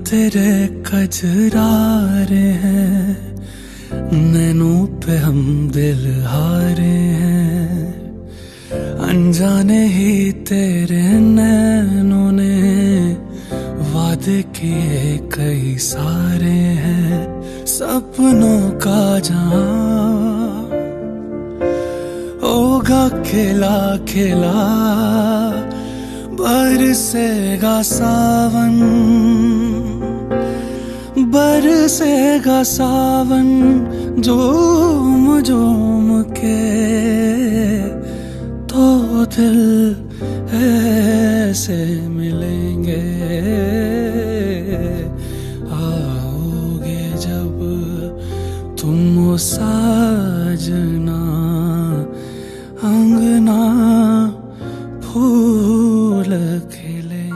तेरे कजरारे हैं, नैनों पे हम दिल हारे हैं। अनजाने ही तेरे नैनों ने वादे किए कई सारे हैं। सपनों का जहां होगा खिला खिला, बरसेगा सावन, बरसेगा सावन। झूम झूम के तो दिल ऐसे मिलेंगे। आओगे जब तुम साजना, अंगना फूल खिले।